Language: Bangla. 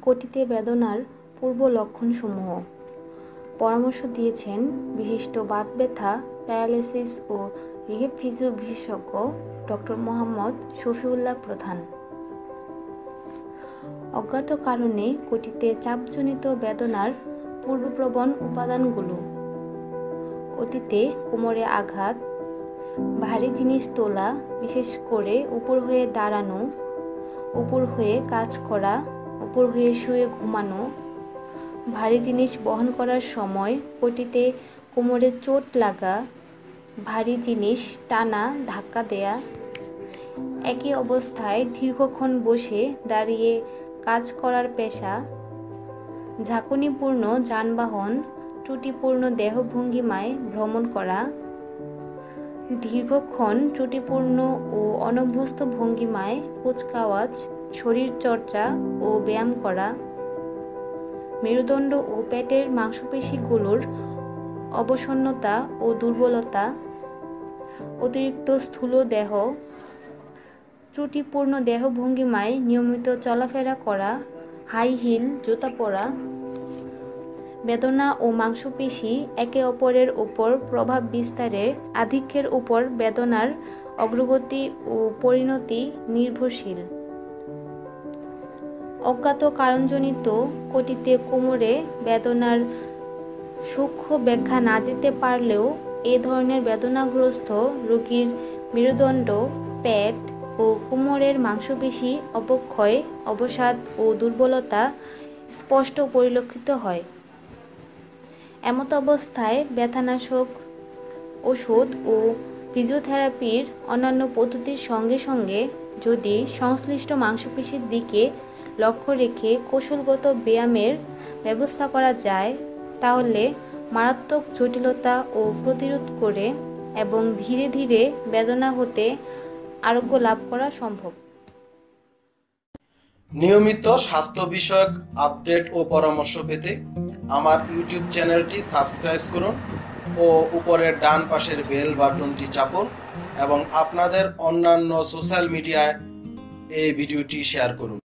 কটিতে বেদনার পূর্ব লক্ষণসমূহ পরামর্শ দিয়েছেন বিশিষ্ট বাত ব্যথা, প্যারালাইসিস ও রিহেব ফিজিও বিশেষজ্ঞ ডক্টর মোহাম্মদ শফিউল্লাহ প্রধান। অজ্ঞাত কারণে কটিতে চাপজনিত বেদনার পূর্বপ্রবণ উপাদানগুলো: অতীতে কোমরে আঘাত, ভারী জিনিস তোলা, বিশেষ করে উপর হয়ে দাঁড়ানো, উপর হয়ে কাজ করা, উপর হয়ে শুয়ে ঘুমানো, ভারী জিনিস বহন করার সময় কটিতে কোমরে চোট লাগা, ভারী জিনিস টানা ধাক্কা দেয়া, একই অবস্থায় দীর্ঘক্ষণ বসে দাঁড়িয়ে কাজ করার পেশা, ঝাঁকুনিপূর্ণ যানবাহন, ত্রুটিপূর্ণ দেহভঙ্গিমায় ভ্রমণ করা, দীর্ঘক্ষণ ত্রুটিপূর্ণ ও অনভ্যস্ত ভঙ্গিমায় কুচকাওয়াজ, শরীরচর্চা ও ব্যায়াম করা, মেরুদণ্ড ও পেটের মাংসপেশিগুলোর অবসন্নতা ও দুর্বলতা, অতিরিক্ত স্থূল দেহ, ত্রুটিপূর্ণ দেহভঙ্গিমায় নিয়মিত চলাফেরা করা, হাই হিল জুতা পরা, বেদনা ও মাংসপেশি একে অপরের উপর প্রভাব বিস্তারের আধিক্যের উপর বেদনার অগ্রগতি ও পরিণতি নির্ভরশীল। অজ্ঞাত কারণজনিত কটিতে কোমরে বেদনার সূক্ষ্ম ব্যাখ্যা না দিতে পারলেও এ ধরনের বেদনাগ্রস্ত রোগীর মেরুদণ্ড, পেট ও কোমরের মাংসপেশি অবক্ষয়, অবসাদ ও দুর্বলতা স্পষ্ট পরিলক্ষিত হয়। এমত অবস্থায় ব্যথানাশক ওষুধ ও ফিজিওথেরাপির অন্যান্য পদ্ধতির সঙ্গে সঙ্গে যদি সংশ্লিষ্ট মাংসপেশির দিকে লক্ষ্য রেখে কৌশলগত ব্যায়ামের ব্যবস্থা করা যায়, তাহলে মারাত্মক জটিলতা ও প্রতিরোধ করে এবং ধীরে ধীরে বেদনা হতে আরোগ্য লাভ করা সম্ভব। নিয়মিত স্বাস্থ্য বিষয়ক আপডেট ও পরামর্শ পেতে আমার ইউটিউব চ্যানেলটি সাবস্ক্রাইব করুন ও উপরের ডান পাশের বেল বাটনটি চাপুন এবং আপনাদের অন্যান্য সোশ্যাল মিডিয়ায় এই ভিডিওটি শেয়ার করুন।